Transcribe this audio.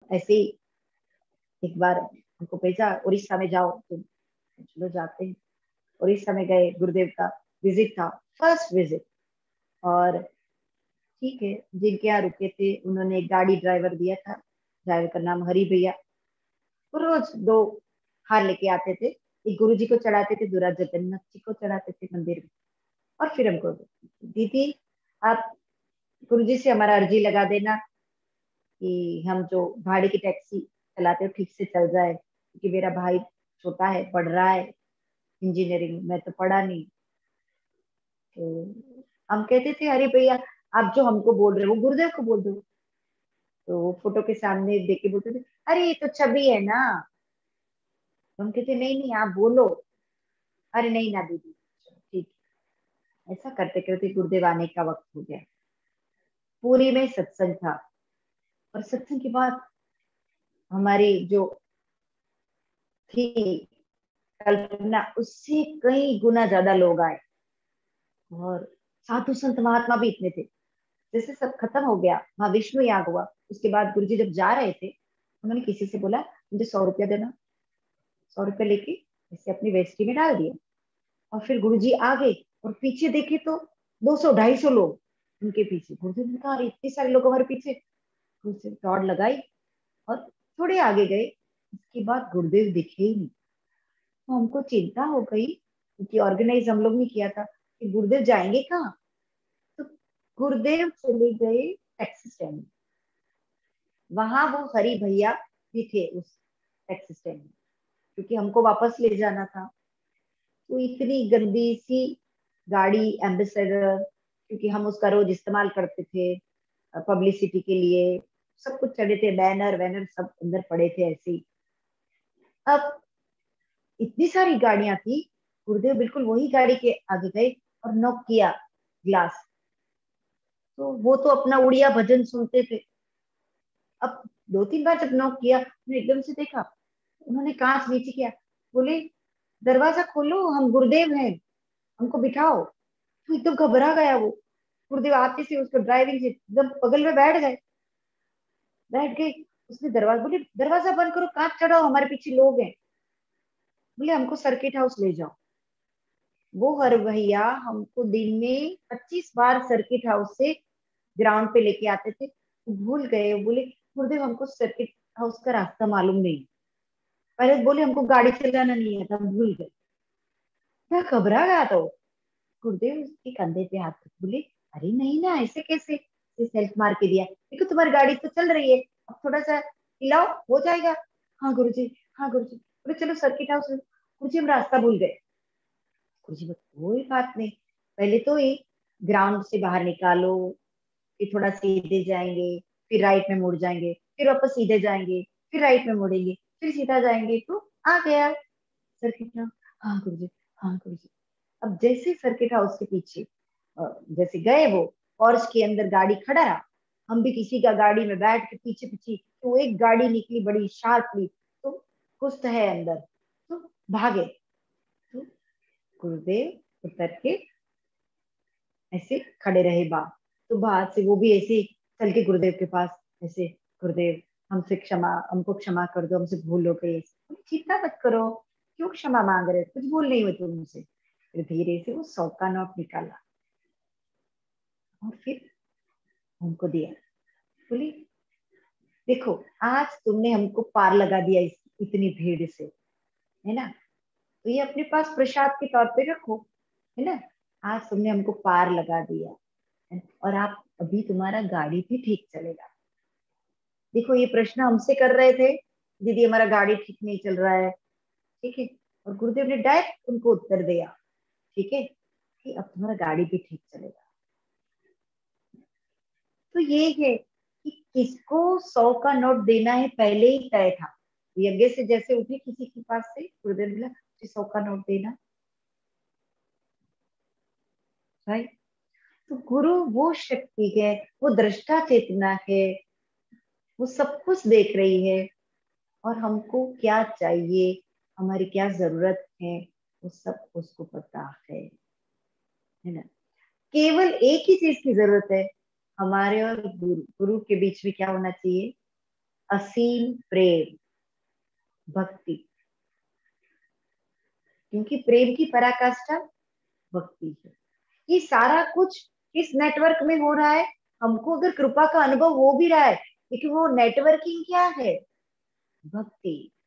ऐसे ही एक बार हमको भेजा, उड़ीसा में जाओ तुम। चलो जाते हैं। उड़ीसा में गए, गुरुदेव का विजिट था, फर्स्ट विजिट। और ठीक है, जिनके यहाँ रुके थे उन्होंने एक गाड़ी ड्राइवर दिया था, ड्राइवर का नाम हरी भैया। वो रोज दो हार लेके आते थे, एक गुरु जी को चढ़ाते थे, दूसरा जगन्नाथ जी को चढ़ाते थे मंदिर में। और फिर हमको, दीदी आप गुरु जी से हमारा अर्जी लगा देना कि हम जो भाड़े की टैक्सी चलाते हो ठीक से चल जाए, क्योंकि मेरा भाई छोटा है, पढ़ रहा है इंजीनियरिंग, मैं तो पढ़ा नहीं। तो हम कहते थे अरे भैया आप जो हमको बोल रहे हो वो गुरुदेव को बोल दो। तो वो फोटो के सामने देख के बोलते थे अरे ये तो छवि है ना। तो हम कहते नहीं नहीं आप बोलो। अरे नहीं ना दीदी, ठीक। ऐसा करते करते गुरुदेव आने का वक्त हो गया। पूरी में सत्संग था, और सत्संग के बाद हमारी जो थी कल्पना, उससे कई गुना ज्यादा लोग आए। और साधु संत महात्मा भी इतने थे। जैसे सब खत्म हो गया, वहां विष्णु याग हुआ, उसके बाद गुरुजी जब जा रहे थे, उन्होंने किसी से बोला मुझे 100 रुपया देना। 100 रुपया लेके इसे अपनी वेस्टी में डाल दिया। और फिर गुरुजी आ गए, और पीछे देखे तो 200 250 लोग उनके पीछे। गुरुदेव ने कहा अरे इतने सारे लोग हमारे पीछे। गुरुजी दौड़ लगाई और थोड़े आगे गए। उसके बाद गुरुदेव दिखे ही नहीं। तो हमको चिंता हो गई, क्योंकि ऑर्गेनाइज हम लोग ने किया था कि गुरुदेव जाएंगे कहाँ। तो गुरुदेव चले गए टैक्सी स्टैंड में। वहां वो हरी भैया भी थे उस टैक्सी स्टैंड में, क्योंकि हमको वापस ले जाना था। तो इतनी गंदी सी गाड़ी एम्बेसडर, क्योंकि हम उसका रोज इस्तेमाल करते थे पब्लिसिटी के लिए, सब कुछ चढ़े थे, बैनर वैनर सब अंदर पड़े थे ऐसे ही। अब इतनी सारी गाड़ियां थी, गुरुदेव बिल्कुल वही गाड़ी के आगे गए और नॉक किया ग्लास। तो वो तो अपना उड़िया भजन सुनते थे। अब 2 3 बार जब नॉक किया, उन्होंने एकदम से देखा, उन्होंने कांच नीचे किया, बोले दरवाजा खोलो हम गुरुदेव हैं, हमको बिठाओ। तो एकदम घबरा गया वो। गुरुदेव आते से उसको ड्राइविंग से एकदम बगल में बैठ गए। उसने दरवाजा, बोले दरवाजा बंद करो, कांच चढ़ाओ, हमारे पीछे लोग हैं। बोले हमको सर्किट हाउस ले जाओ। वो हर भैया हमको दिन में 25 बार सर्किट हाउस से ग्राउंड पे लेके आते थे। वो भूल गए, बोले गुरुदेव हमको सर्किट हाउस का रास्ता मालूम नहीं। पहले बोले हमको गाड़ी चलाना नहीं आता, हम भूल गए। मैं घबरा गया। तो गुरुदेव उसके कंधे पे हाथ रख, बोले अरे नहीं ना, ऐसे कैसे। सेल्फ मार के दिया, देखो तुम्हारी गाड़ी तो चल रही है, अब थोड़ा सा हिलाओ हो जाएगा। हाँ गुरुजी, हाँ गुरुजी। बोले चलो सर्किट हाउस। गुरुजी हम रास्ता भूल गए। गुरुजी बोले कोई बात नहीं, पहले तो ये ग्राउंड से बाहर निकालो, फिर थोड़ा सीधे जाएंगे, फिर राइट में मुड़ जाएंगे, फिर वापस सीधे जाएंगे, फिर राइट में मुड़ेंगे, फिर सीधा जाएंगे तो आ गया सर्किट हाउस। हाँ गुरुजी, हाँ गुरुजी। अब जैसे सर्किट हाउस के पीछे जैसे गए वो, पोर्च के अंदर गाड़ी खड़ा रहा। हम भी किसी का गाड़ी में बैठ के पीछे पीछे, तो एक गाड़ी निकली बड़ी शार्पली, तो कुछ तो है अंदर, तो भागे। तो गुरुदेव उतर के ऐसे खड़े रहे बाहर। तो बाहर से वो भी ऐसे चल के गुरुदेव के पास, ऐसे गुरुदेव हमसे क्षमा, हमको क्षमा कर दो, हमसे भूल हो गई। चिंता मत करो, क्यों क्षमा मांग रहे, कुछ भूल नहीं हुई तुमसे। फिर धीरे से वो 100 का नोट निकाला और फिर हमको दिया। बोली देखो आज तुमने हमको पार लगा दिया इस इतनी भीड़ से, है ना, तो ये अपने पास प्रसाद के तौर पे रखो, है ना। आज तुमने हमको पार लगा दिया, और आप अभी तुम्हारा गाड़ी भी ठीक चलेगा। देखो ये प्रश्न हमसे कर रहे थे, दीदी हमारा गाड़ी ठीक नहीं चल रहा है, ठीक है। और गुरुदेव ने डायरेक्ट उनको उत्तर दिया, ठीक है, कि अब तुम्हारा गाड़ी भी ठीक चलेगा। तो ये है कि किसको 100 का नोट देना है पहले ही तय था। यज्ञ से जैसे उठे किसी के पास से, गुरुदेव ने बोला 100 का नोट देना, राइट। तो गुरु वो शक्ति है, वो दृष्टा चेतना है, वो सब कुछ देख रही है, और हमको क्या चाहिए, हमारी क्या जरूरत है, वो सब उसको पता है ना। केवल एक ही चीज की जरूरत है, हमारे और गुरु गुरु के बीच में क्या होना चाहिए, असीम प्रेम, भक्ति, क्योंकि प्रेम की पराकाष्ठा भक्ति है। ये सारा कुछ इस नेटवर्क में हो रहा है। हमको अगर कृपा का अनुभव हो भी रहा है, लेकिन वो नेटवर्किंग क्या है? भक्ति।